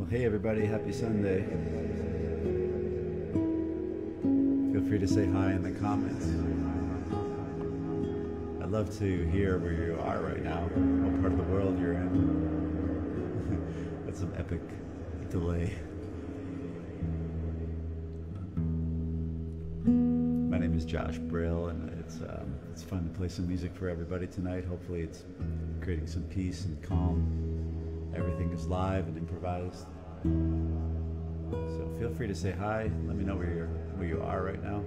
Hey everybody, happy Sunday. Feel free to say hi in the comments. I'd love to hear where you are right now, what part of the world you're in. That's some epic delay. My name is Josh Brill, and it's fun to play some music for everybody tonight. Hopefully it's creating some peace and calm. Everything is live and improvised. So feel free to say hi. Let me know where you are right now.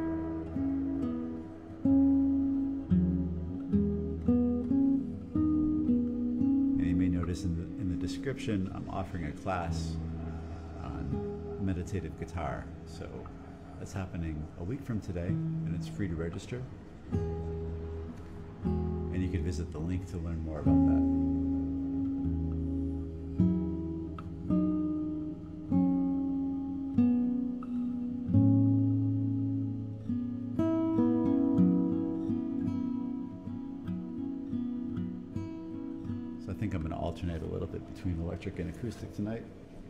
And you may notice in the description, I'm offering a class on meditative guitar. So that's happening a week from today, and it's free to register. And you can visit the link to learn more about that. I think I'm going to alternate a little bit between electric and acoustic tonight.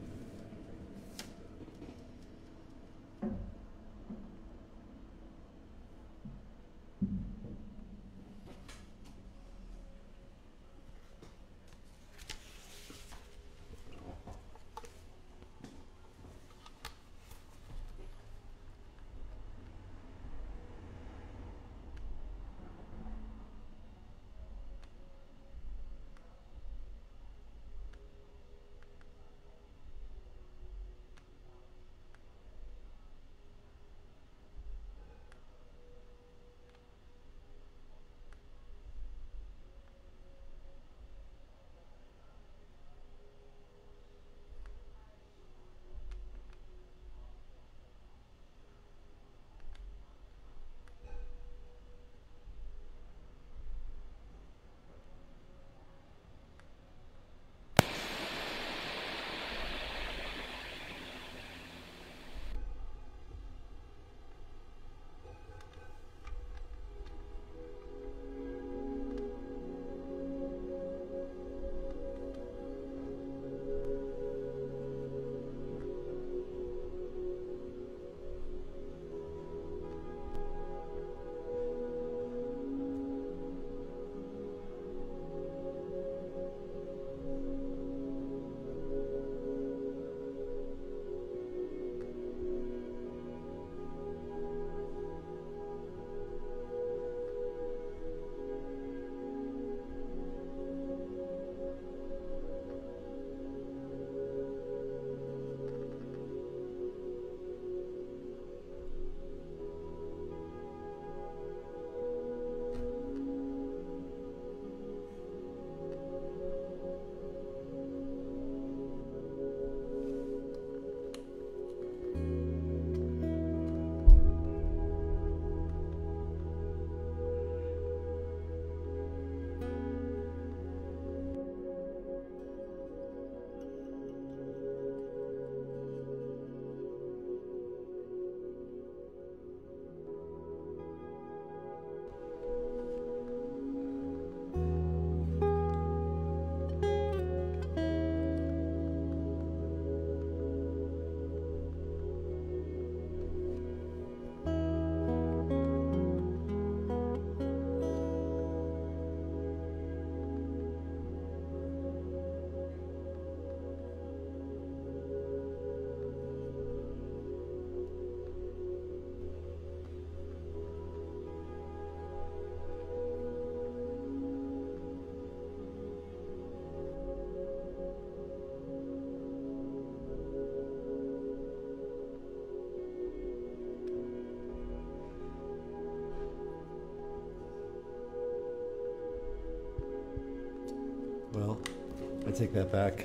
Well, I take that back.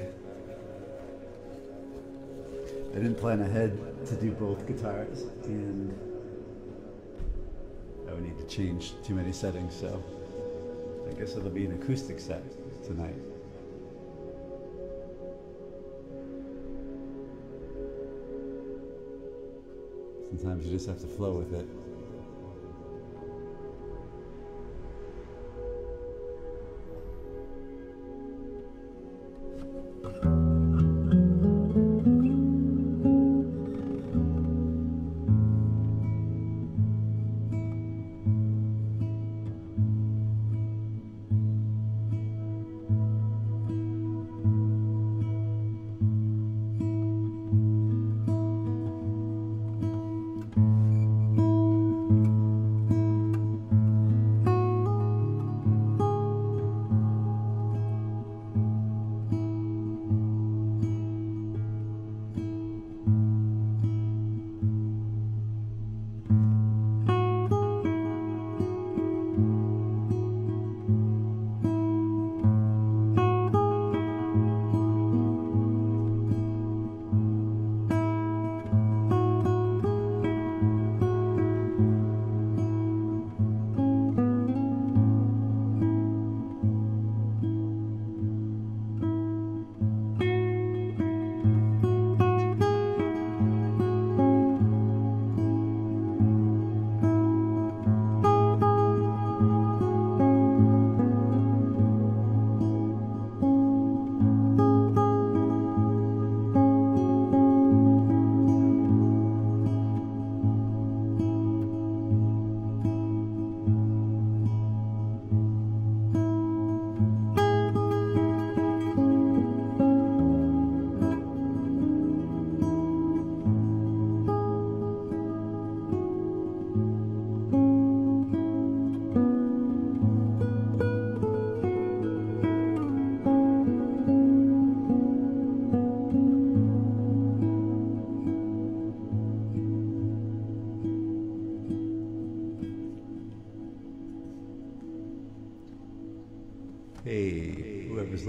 I didn't plan ahead to do both guitars, and I would need to change too many settings, so I guess it'll be an acoustic set tonight. Sometimes you just have to flow with it.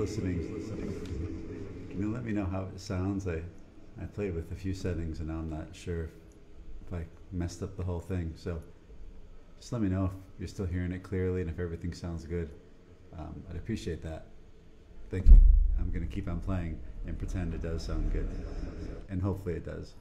listening, can you let me know how it sounds? I played with a few settings and now I'm not sure if I messed up the whole thing. So just let me know if you're still hearing it clearly and if everything sounds good. I'd appreciate that. Thank you. I'm going to keep on playing and pretend it does sound good. And hopefully it does.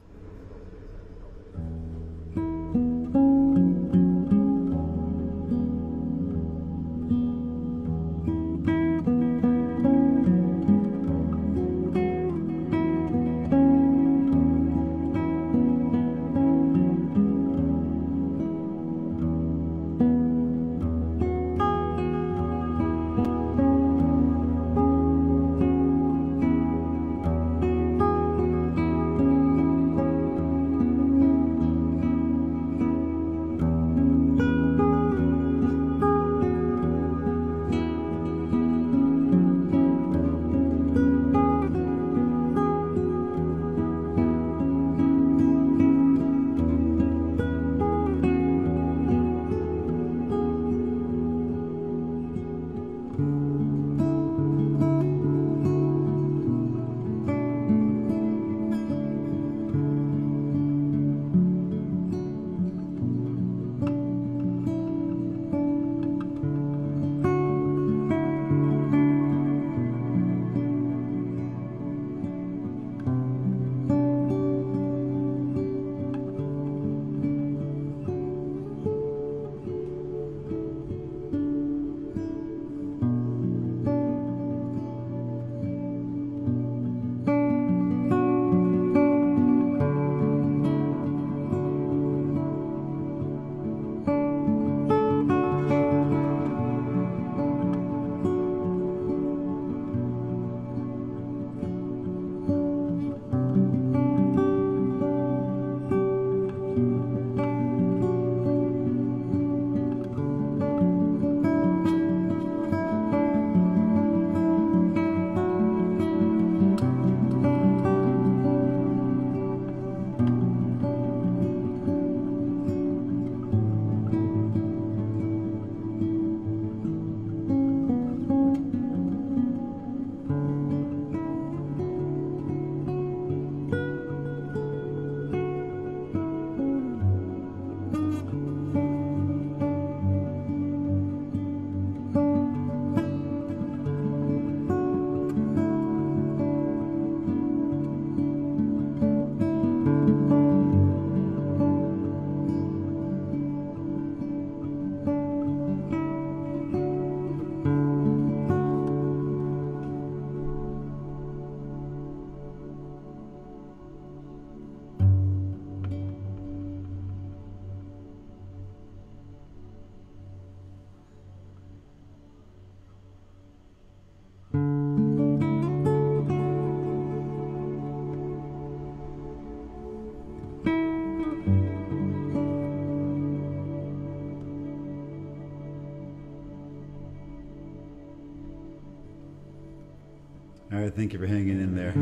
All right, thank you for hanging in there.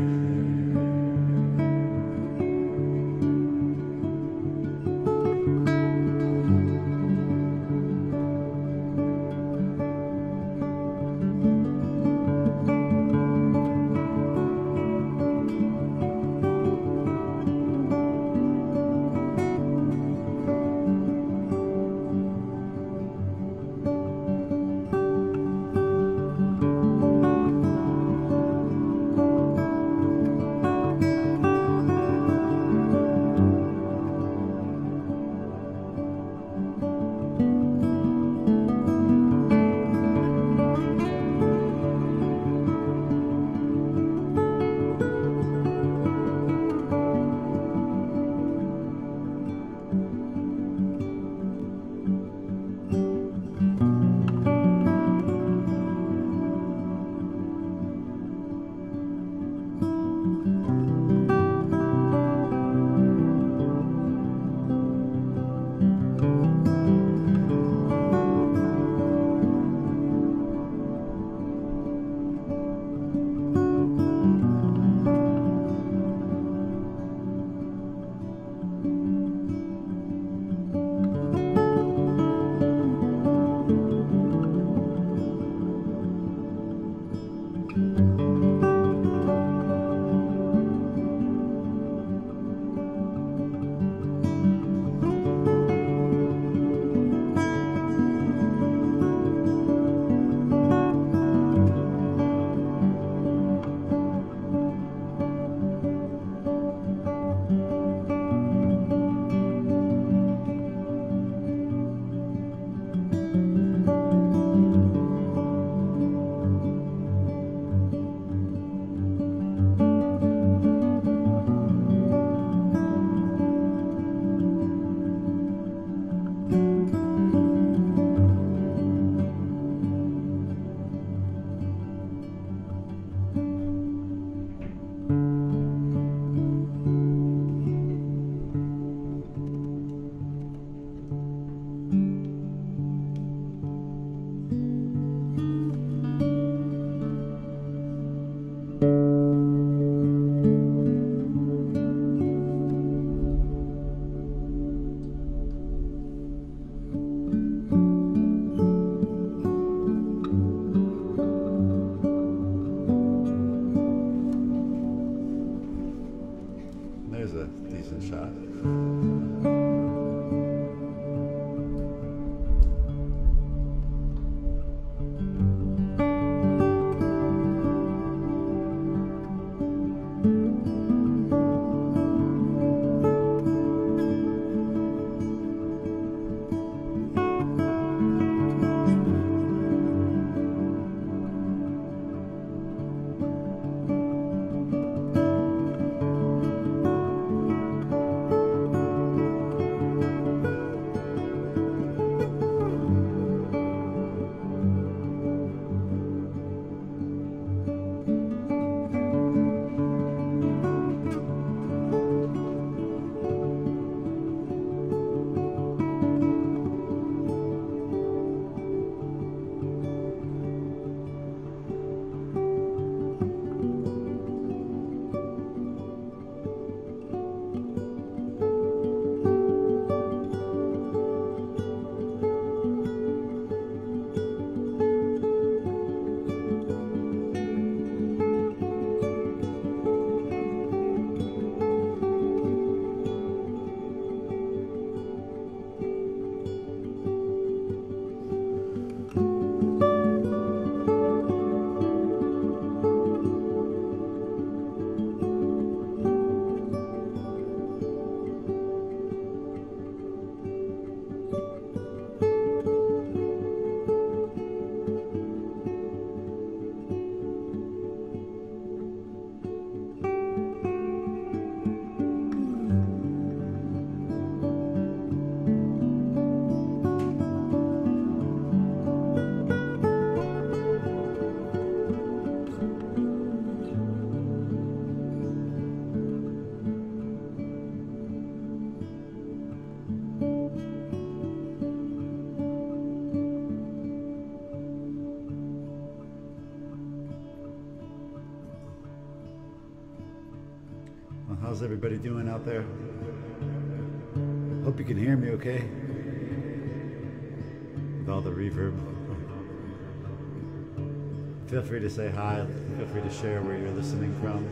a shot. How's everybody doing out there? Hope you can hear me okay with all the reverb. Feel free to say hi. Feel free to share where you're listening from.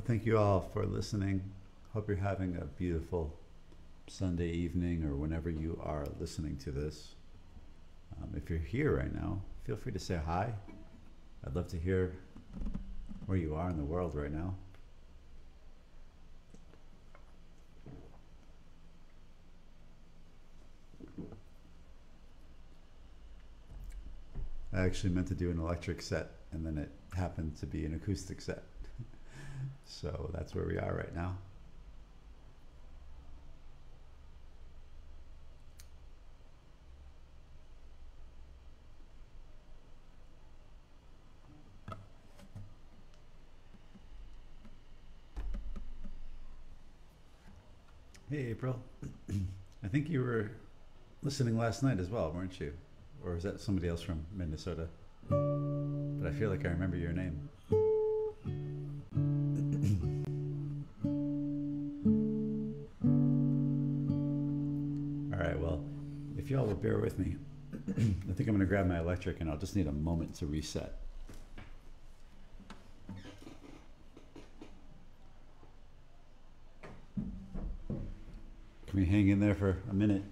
Well, thank you all for listening. Hope you're having a beautiful Sunday evening or whenever you are listening to this. If you're here right now, feel free to say hi. I'd love to hear where you are in the world right now. I actually meant to do an electric set, and then it happened to be an acoustic set. So that's where we are right now. Hey, April. I think you were listening last night as well, weren't you? Or is that somebody else from Minnesota? But I feel like I remember your name. All right, well, if y'all will bear with me, I think I'm going to grab my electric and I'll just need a moment to reset. Can we hang in there for a minute?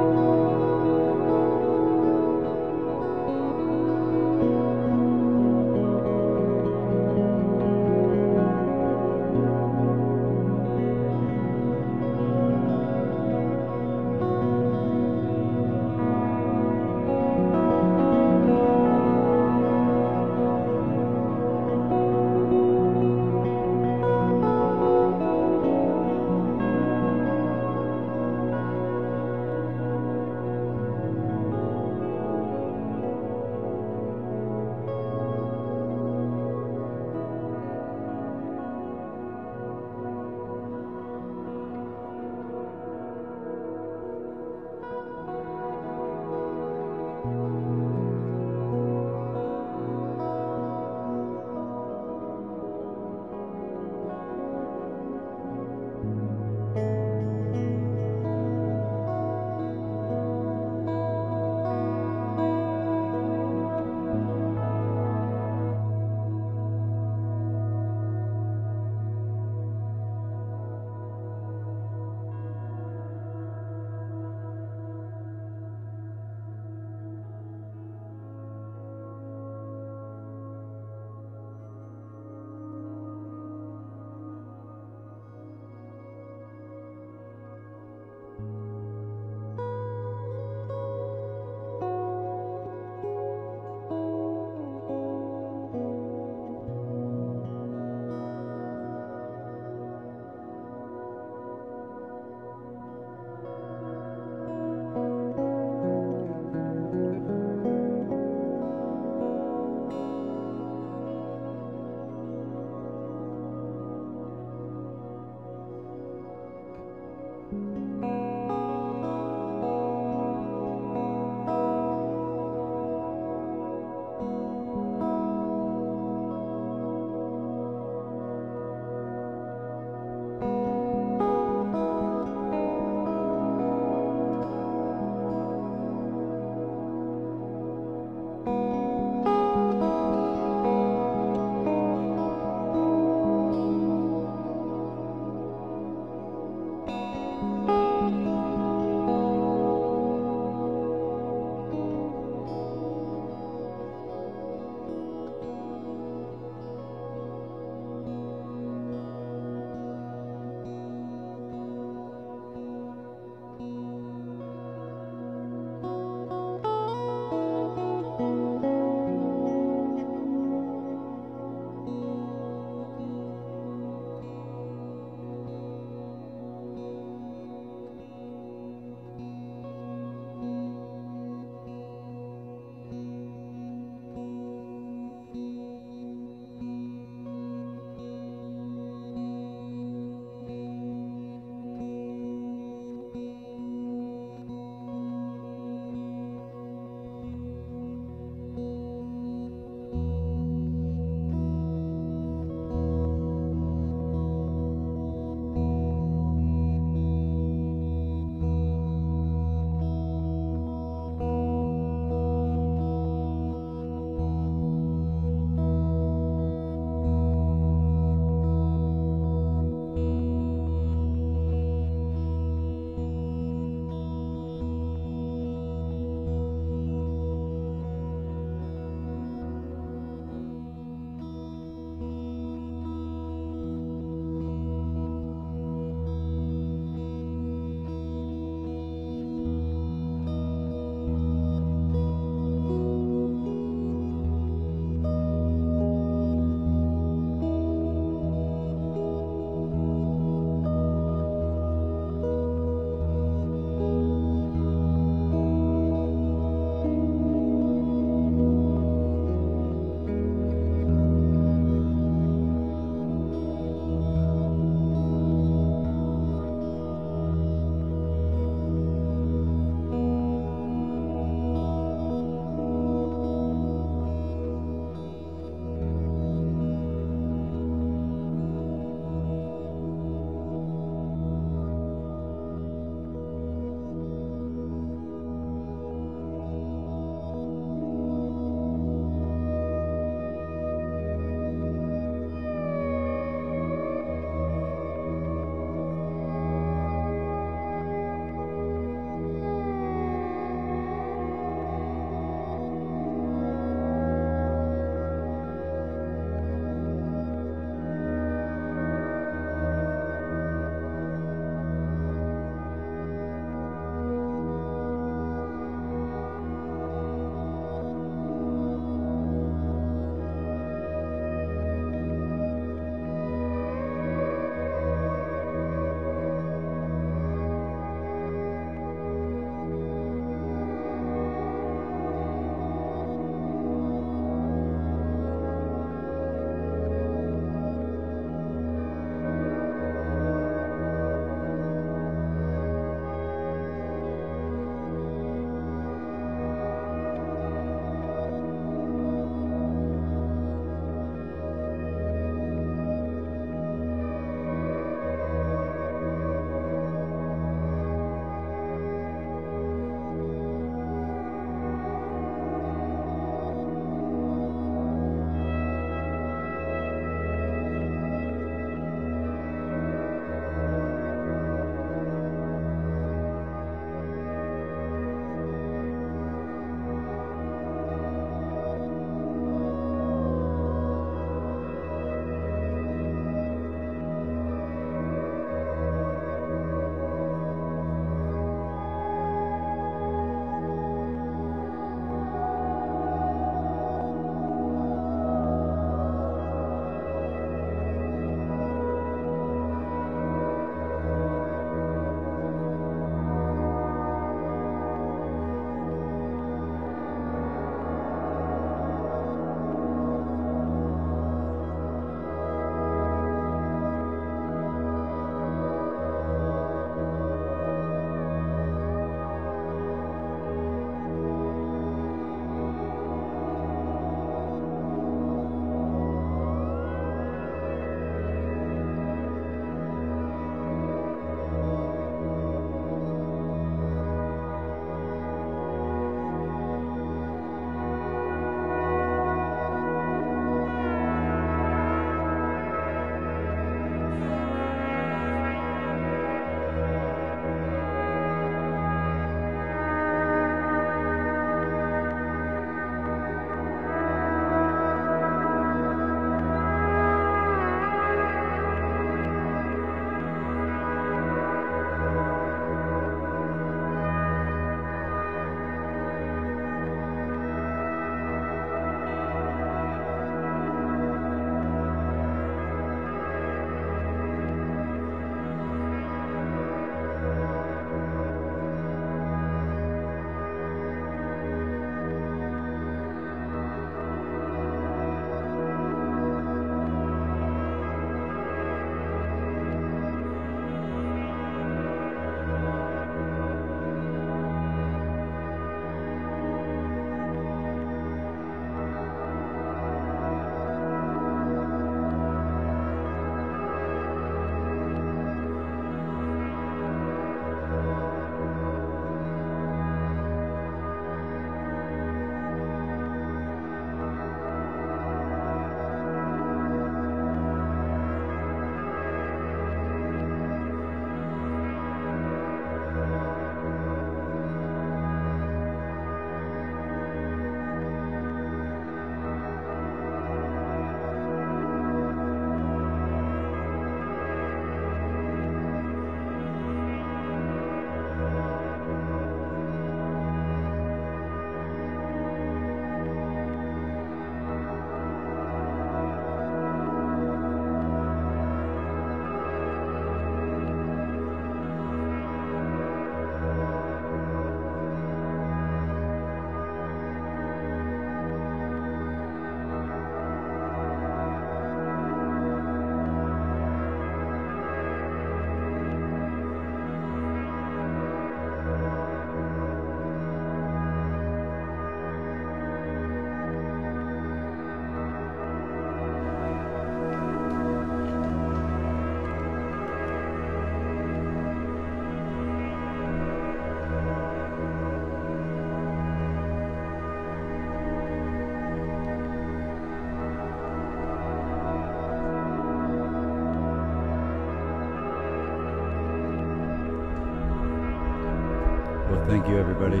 Well, thank you, everybody.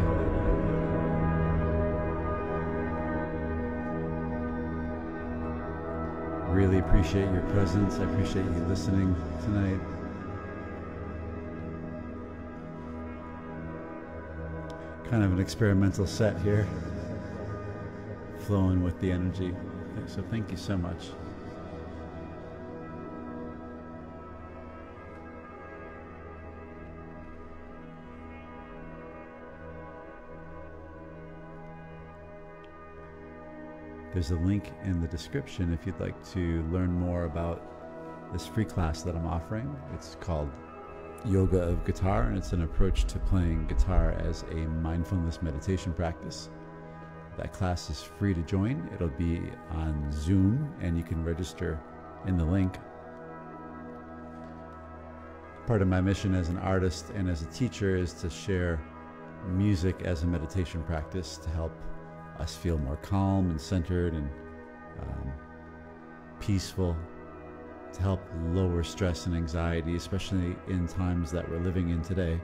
Really appreciate your presence. I appreciate you listening tonight. Kind of an experimental set here, flowing with the energy. So thank you so much. There's a link in the description if you'd like to learn more about this free class that I'm offering. It's called Yoga of Guitar, and it's an approach to playing guitar as a mindfulness meditation practice. That class is free to join. It'll be on Zoom, and you can register in the link. Part of my mission as an artist and as a teacher is to share music as a meditation practice to help us feel more calm and centered and peaceful, to help lower stress and anxiety, especially in times that we're living in today.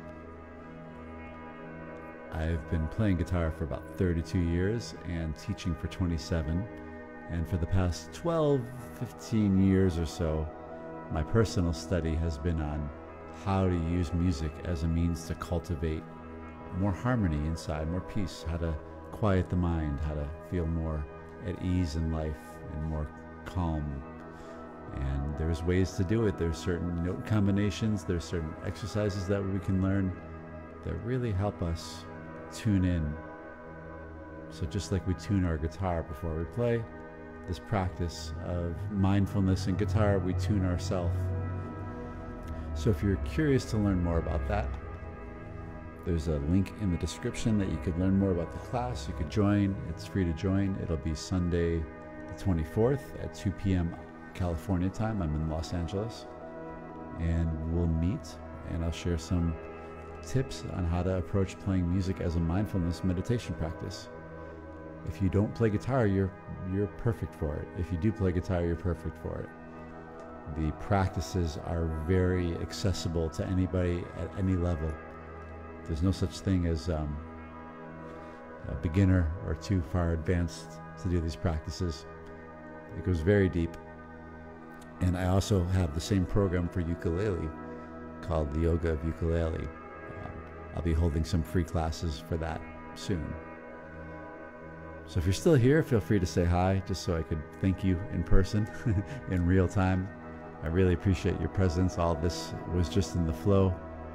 I've been playing guitar for about 32 years and teaching for 27. And for the past 12, 15 years or so, my personal study has been on how to use music as a means to cultivate more harmony inside, more peace, how to quiet the mind, how to feel more at ease in life and more calm. And there's ways to do it. There's certain note combinations, there's certain exercises that we can learn that really help us tune in. So just like we tune our guitar before we play, this practice of mindfulness and guitar, we tune ourselves. So if you're curious to learn more about that, there's a link in the description that you could learn more about the class. You could join. It's free to join. It'll be Sunday the 24th at 2 p.m. California time. I'm in Los Angeles. And we'll meet, and I'll share some tips on how to approach playing music as a mindfulness meditation practice. If you don't play guitar, you're perfect for it. If you do play guitar, you're perfect for it. The practices are very accessible to anybody at any level. There's no such thing as a beginner or too far advanced to do these practices. It goes very deep. And I also have the same program for ukulele called the Yoga of Ukulele. I'll be holding some free classes for that soon. So if you're still here, feel free to say hi, just so I could thank you in person, in real time. I really appreciate your presence. All this was just in the flow.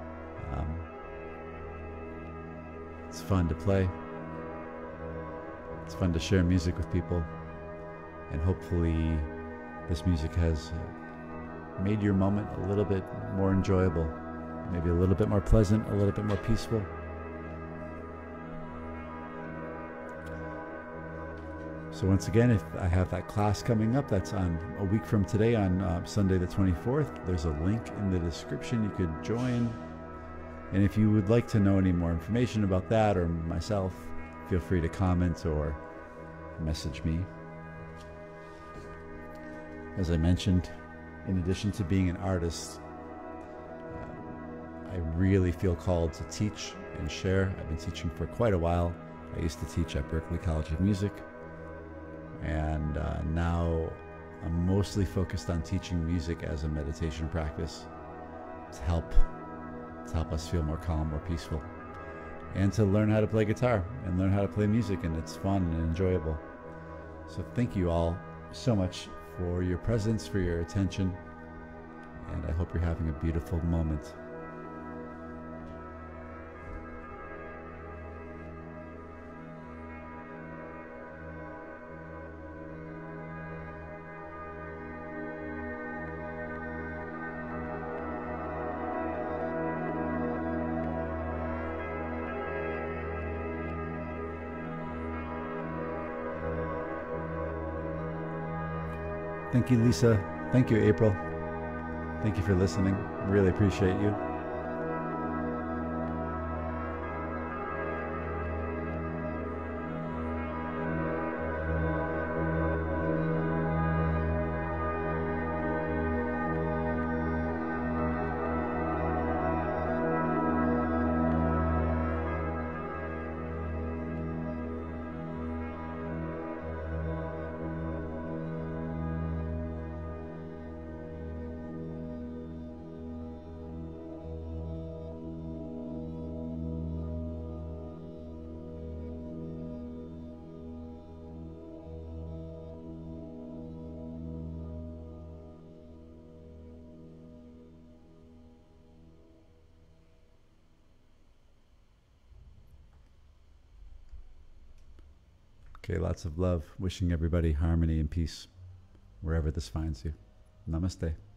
It's fun to play. It's fun to share music with people. And hopefully this music has made your moment a little bit more enjoyable, maybe a little bit more pleasant, a little bit more peaceful. So once again, if I have that class coming up, that's on a week from today on Sunday the 24th. There's a link in the description. You could join. And if you would like to know any more information about that or myself, feel free to comment or message me. As I mentioned, in addition to being an artist, I really feel called to teach and share. I've been teaching for quite a while. I used to teach at Berklee College of Music, and now I'm mostly focused on teaching music as a meditation practice to help us feel more calm, more peaceful, and to learn how to play guitar and learn how to play music, and it's fun and enjoyable. So thank you all so much for your presence, for your attention, and I hope you're having a beautiful moment. Thank you, Lisa. Thank you, April. Thank you for listening. Really appreciate you. Okay, lots of love. Wishing everybody harmony and peace wherever this finds you. Namaste.